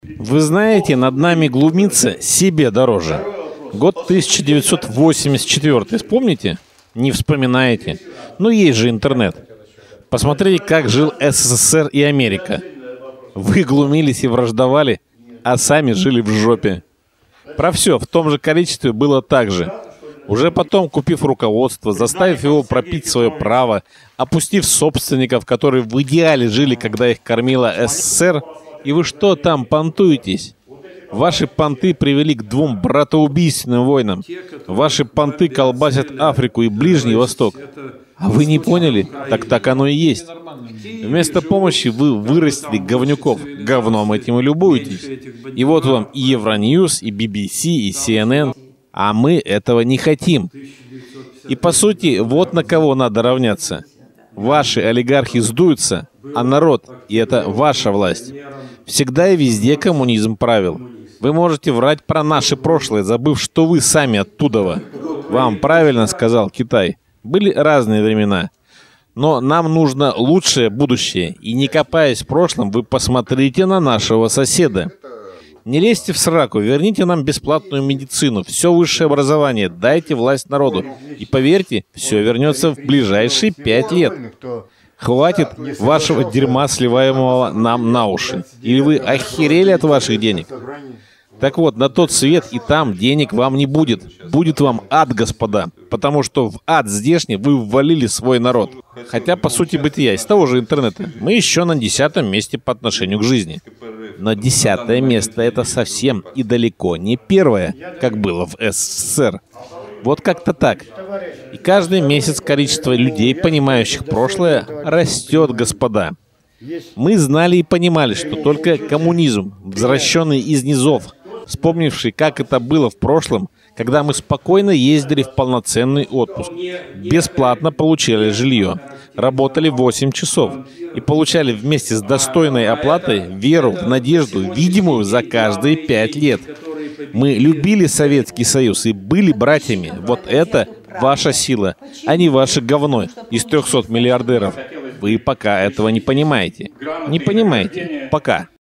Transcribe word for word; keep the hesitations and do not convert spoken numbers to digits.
Вы знаете, над нами глумиться себе дороже. Год тысяча девятьсот восемьдесят четвёртый, вспомните? Не вспоминаете. Ну, есть же интернет. Посмотрите, как жил СССР и Америка. Вы глумились и враждовали, а сами жили в жопе. Про все в том же количестве было так же. Уже потом, купив руководство, заставив его пропить свое право, опустив собственников, которые в идеале жили, когда их кормила СССР, и вы что там понтуетесь? Ваши понты привели к двум братоубийственным войнам. Ваши понты колбасят Африку и Ближний Восток. А вы не поняли? Так так оно и есть. Вместо помощи вы вырастили говнюков. Говном этим и любуетесь. И вот вам и Евроньюз, и би би си, и си эн эн. А мы этого не хотим. И по сути, вот на кого надо равняться. Ваши олигархи сдуются, а народ, и это ваша власть. Всегда и везде коммунизм правил. Вы можете врать про наше прошлое, забыв, что вы сами оттуда. Вам правильно сказал Китай. Были разные времена. Но нам нужно лучшее будущее. И не копаясь в прошлом, вы посмотрите на нашего соседа. Не лезьте в сраку, верните нам бесплатную медицину, все высшее образование, дайте власть народу. И поверьте, все вернется в ближайшие пять лет. Хватит вашего дерьма, сливаемого нам на уши. Или вы охерели от ваших денег? Так вот, на тот свет и там денег вам не будет. Будет вам ад, господа. Потому что в ад здешний вы ввалили свой народ. Хотя, по сути бытия, из того же интернета, мы еще на десятом месте по отношению к жизни. Но десятое место — это совсем и далеко не первое, как было в СССР. Вот как-то так. И каждый месяц количество людей, понимающих прошлое, растет, господа. Мы знали и понимали, что только коммунизм, возвращенный из низов, вспомнивший, как это было в прошлом, когда мы спокойно ездили в полноценный отпуск, бесплатно получали жилье, работали восемь часов и получали вместе с достойной оплатой веру в надежду, видимую за каждые пять лет. Мы любили Советский Союз и были братьями. Вот это ваша сила, а не ваше говно из трехсот миллиардеров. Вы пока этого не понимаете. Не понимаете. Пока.